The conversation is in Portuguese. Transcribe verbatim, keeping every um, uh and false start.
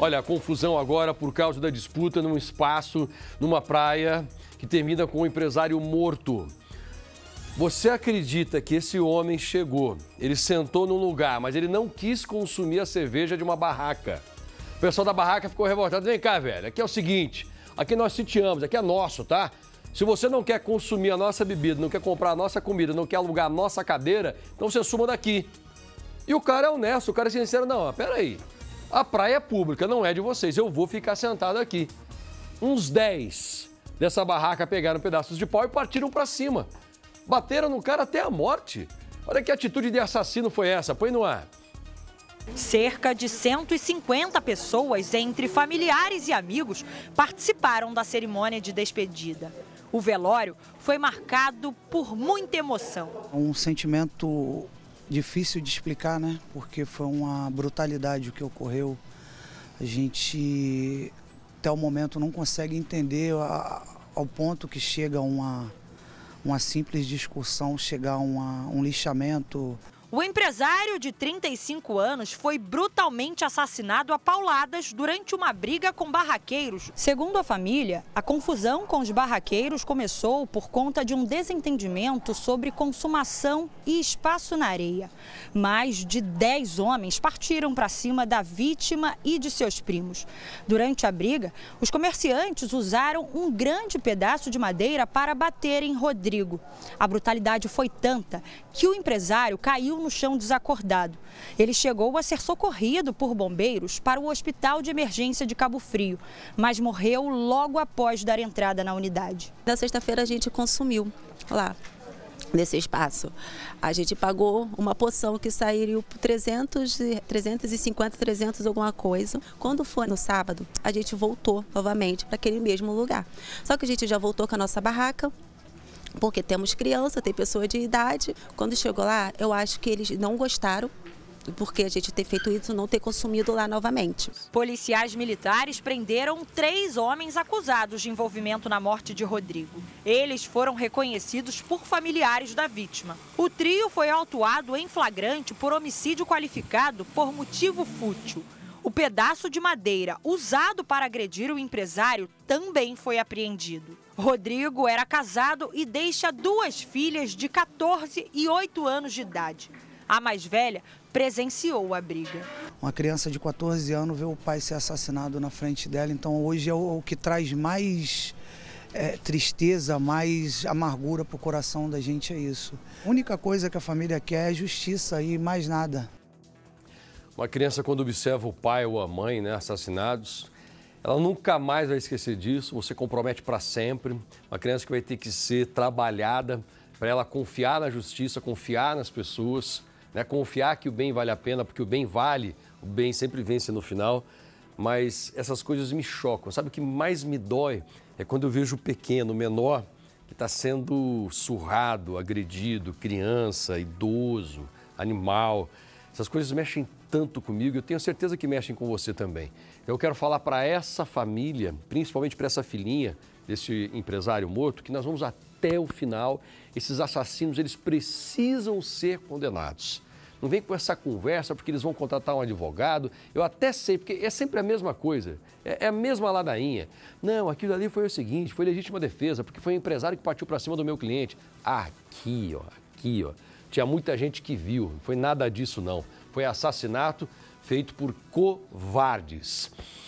Olha, a confusão agora por causa da disputa num espaço, numa praia, que termina com um empresário morto. Você acredita que esse homem chegou, ele sentou num lugar, mas ele não quis consumir a cerveja de uma barraca. O pessoal da barraca ficou revoltado. Vem cá, velho, aqui é o seguinte, aqui nós sitiamos, aqui é nosso, tá? Se você não quer consumir a nossa bebida, não quer comprar a nossa comida, não quer alugar a nossa cadeira, então você suma daqui. E o cara é honesto, o cara é sincero, não, peraí, a praia é pública, não é de vocês, eu vou ficar sentado aqui. Uns dez dessa barraca pegaram pedaços de pau e partiram pra cima. Bateram no cara até a morte. Olha que atitude de assassino foi essa, põe no ar. Cerca de cento e cinquenta pessoas, entre familiares e amigos, participaram da cerimônia de despedida. O velório foi marcado por muita emoção. Um sentimento difícil de explicar, né? Porque foi uma brutalidade o que ocorreu. A gente, até o momento, não consegue entender a, ao ponto que chega uma, uma simples discussão, chegar a uma, um lixamento. O empresário de trinta e cinco anos foi brutalmente assassinado a pauladas durante uma briga com barraqueiros. Segundo a família, a confusão com os barraqueiros começou por conta de um desentendimento sobre consumação e espaço na areia. Mais de dez homens partiram para cima da vítima e de seus primos. Durante a briga, os comerciantes usaram um grande pedaço de madeira para bater em Rodrigo. A brutalidade foi tanta que o empresário caiu no chão desacordado. Ele chegou a ser socorrido por bombeiros para o Hospital de Emergência de Cabo Frio, mas morreu logo após dar entrada na unidade. Na sexta-feira a gente consumiu lá, nesse espaço. A gente pagou uma poção que sairia por trezentos, trezentos e cinquenta, trezentos alguma coisa. Quando foi no sábado, a gente voltou novamente para aquele mesmo lugar. Só que a gente já voltou com a nossa barraca, porque temos criança, tem pessoa de idade. Quando chegou lá, eu acho que eles não gostaram, porque a gente ter feito isso, não ter consumido lá novamente. Policiais militares prenderam três homens acusados de envolvimento na morte de Rodrigo. Eles foram reconhecidos por familiares da vítima. O trio foi autuado em flagrante por homicídio qualificado por motivo fútil. O pedaço de madeira usado para agredir o empresário também foi apreendido. Rodrigo era casado e deixa duas filhas de quatorze e oito anos de idade. A mais velha presenciou a briga. Uma criança de quatorze anos vê o pai ser assassinado na frente dela, então hoje é o, o que traz mais é, tristeza, mais amargura para o coração da gente, é isso. A única coisa que a família quer é justiça e mais nada. Uma criança, quando observa o pai ou a mãe, né, assassinados, ela nunca mais vai esquecer disso, você compromete para sempre. Uma criança que vai ter que ser trabalhada para ela confiar na justiça, confiar nas pessoas, né, confiar que o bem vale a pena, porque o bem vale, o bem sempre vence no final. Mas essas coisas me chocam. Sabe o que mais me dói? É quando eu vejo o pequeno, o menor, que está sendo surrado, agredido, criança, idoso, animal. Essas coisas mexem tanto comigo, eu tenho certeza que mexem com você também. Eu quero falar para essa família, principalmente para essa filhinha desse empresário morto, que nós vamos até o final. Esses assassinos, eles precisam ser condenados. Não vem com essa conversa porque eles vão contratar um advogado. Eu até sei, porque é sempre a mesma coisa, é, é a mesma ladainha. Não, aquilo ali foi o seguinte, foi legítima defesa, porque foi um empresário que partiu para cima do meu cliente. Aqui, ó, aqui, ó. Tinha muita gente que viu, não foi nada disso não. Foi assassinato feito por covardes.